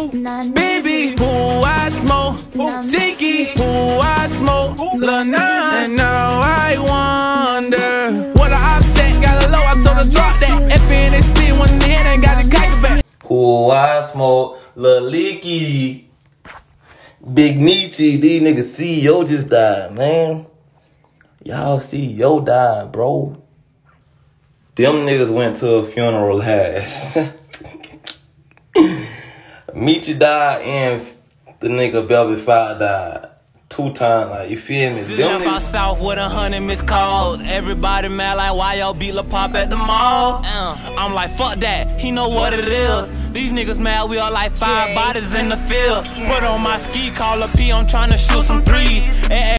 Baby, who I smoke, Tinky, who I smoke, Lil Nas, and now I wonder what I upset, got a low, I told her drop that, FNXP when the head ain't got the kite back. Who I smoke, Lil Leaky, Big Nietzsche, these niggas CEO just died, man. Y'all CEO died, bro. Them niggas went to a funeral last. Michi died and the nigga Velvet Fire died 2 times, like, you feel me? Them niggas south with 100 missed calls. Everybody mad like why y'all beat Lil Pop at the mall. I'm like fuck that, he know what it is. These niggas mad, we all like 5 bodies in the field. Put on my ski collar P, I'm trying to shoot some threes.